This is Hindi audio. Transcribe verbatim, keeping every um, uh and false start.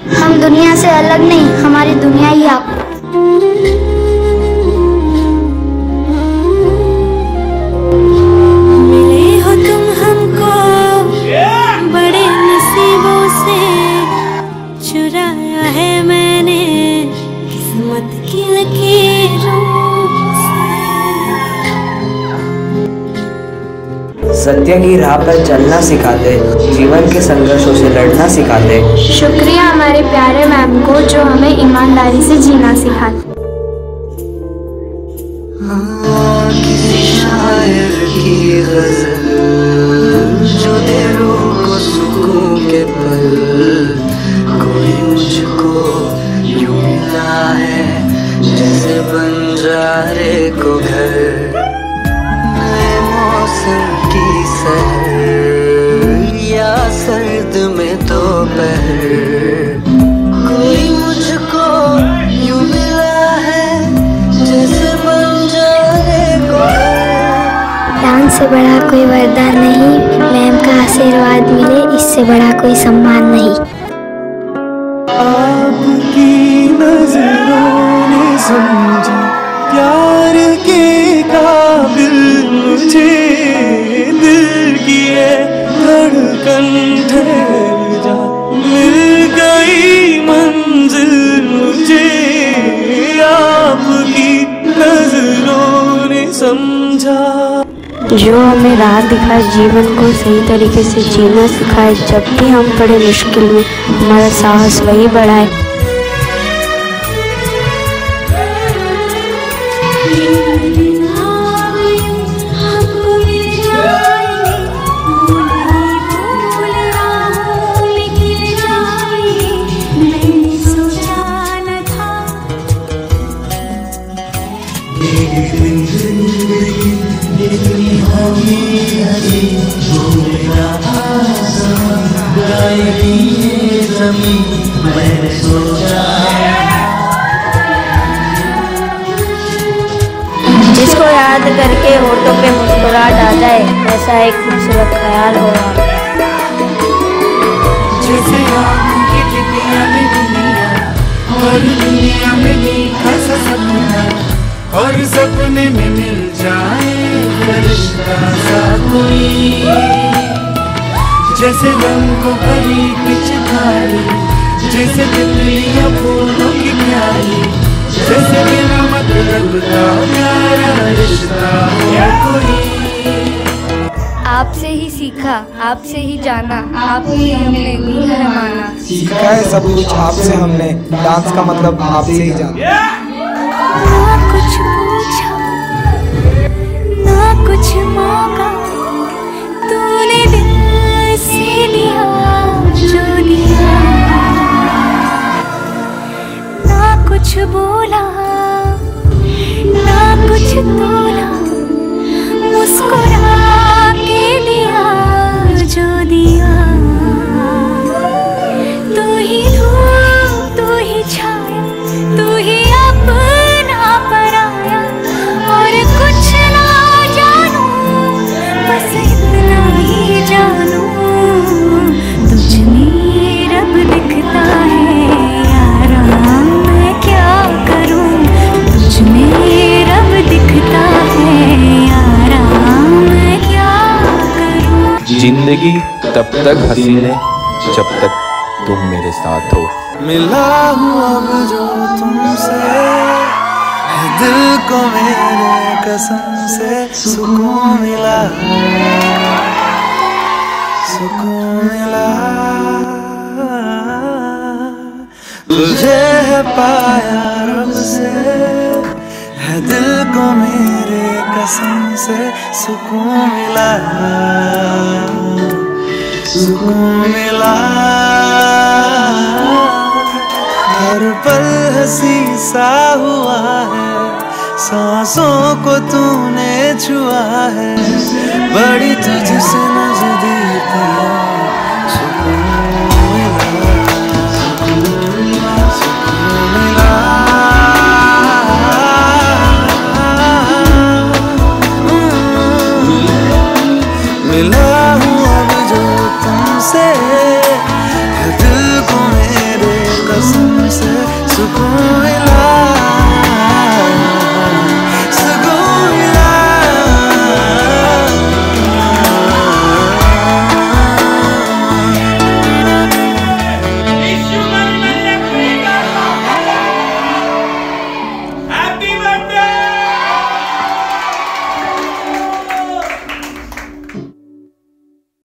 हम दुनिया से अलग नहीं, हमारी दुनिया ही आप। मिले हो तुम हमको बड़े नसीबों से, चुराया है मैंने किस्मत की लकीरों से। सत्य की राह पर चलना सिखाते, जीवन के संघर्षों से लड़ना सिखाते। शुक्रिया हमारे प्यारे मैम को जो हमें ईमानदारी से जीना सिखाते। किसी शायर की गज़ल जो दे रूह को सुकून के पल, कोई मुझको यूं मिला है जैसे बंजारे को घर। नए मौसम की सहर या सर्द में दोपहर, कोई मुझको यूं मिला है जैसे बंजारे को घर। दान से बड़ा कोई वरदान नहीं, मैम का आशीर्वाद मिले इससे बड़ा कोई सम्मान नहीं। आपकी नजरों ने समझा प्यार के काबिल मुझे, दिल की है धड़कन ठहर जा, मिल गई मंजिल मुझे। आपकी नजरों ने समझा, जो हमें राह दिखाए, जीवन को सही तरीके से जीना सिखाए। जब भी हम पड़े मुश्किल में हमारा साहस वही बढ़ाए। मैंने सोचा जिसको याद करके होठों पे मुस्कुराहट आ जाए, ऐसा एक खूबसूरत ख्याल हो। जैसे आँखों की टिटिया में दुनिया, और दुनिया में मीठा सा सपना, और सपने में मिल जाए फरिश्ता सा कोई। जैसे रंगों भरी पिचकारी, जैसे तितलियां फूलों की प्यारी, जैसे बिना मतलब का प्यारा रिश्ता हो कोई। आपसे ही सीखा, आपसे ही जाना, आप ही हमें दी है माना। सीखा है सब कुछ आपसे हमने, डांस का मतलब आपसे ही जाना। ना कुछ पूछा ना कुछ मांगा, तूने दिल से लिया जो दिया। ना कुछ बोला ना कुछ तोला, मुस्कुरा के दिया जो दिया। तू ही धूप तू ही छाया, तू ही अपना पराया, और कुछ ना जानू बस इतना ही जानू। तुझ में रब दिखता है यारा, मैं क्या करूं। तुझ में रब दिखता है यारा, मैं क्या करूं। जिंदगी तब तक हसीन है जब तक तुम मेरे साथ हो। मिला हूँ अब जो तुमसे, है दिल को मेरे कसम से सुकून मिला, सुकून मिला। तुझे है पाया रब से, है दिल को मेरे कसम से सुकून मिला, सुकून मिला। हर पल हंसी सा हुआ है, सांसों को तूने छुआ है, बड़ी तुझसे नजर